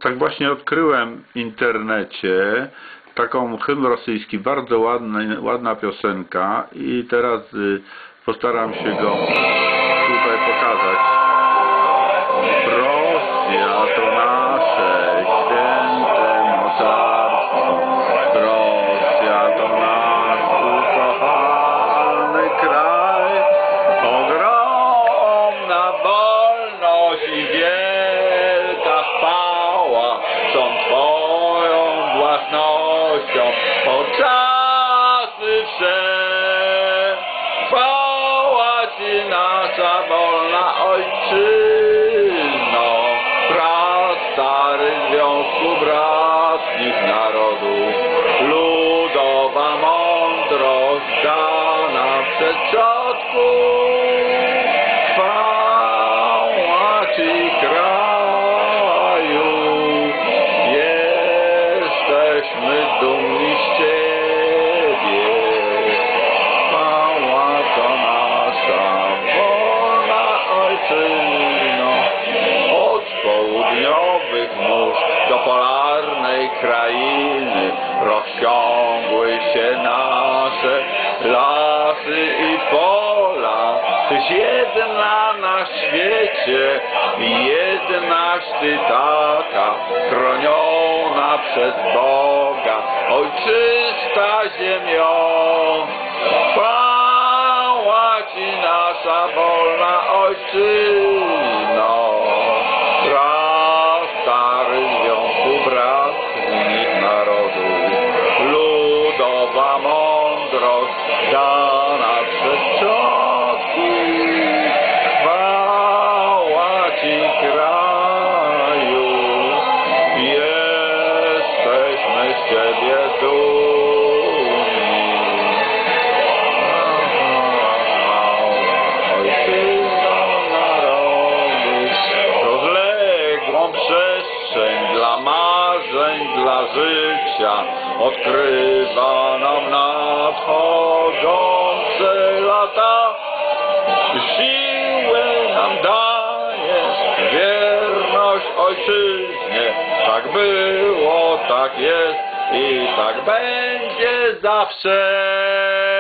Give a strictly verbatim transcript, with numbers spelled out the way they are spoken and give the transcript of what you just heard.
Tak właśnie odkryłem w internecie taką hymn rosyjski, bardzo ładna, ładna piosenka i teraz y, postaram się go tutaj pokazać. Rosja to nasze święte mocarstwo, Rosja to nasz ukochany kraj, ogromna wolność i wielka chwała są Twoją własnością, po czasy wsze. Chwała Ci nasza wolna ojczyzno, prastary Związku Bratkich Narodów, ludowa mądrość dana przez przodków. Chwała Ci kraju, jesteśmy dumni z Ciebie. Chwała to nasza wolna ojczyzno, od południowych mórz do polarnej krainy rozciągły się nasze lasy i pola. Tyś jedna na świecie, jednaś Ty taka, chroniona przez Boga, ojczysta ziemią. Chwała Ci nasza wolna ojczyzno, prastary Związku Bratkich Narodów, ludowa mądrość dana przez przodków. Chwała Ci kraju, jesteśmy z Ciebie dumni. Ojczyzno narodów, rozległą przestrzeń dla marzeń, dla życia odkrywa nam nadchodzące lata. Siłę nam daje wierność ojczyźnie, tak było, tak jest i tak będzie zawsze.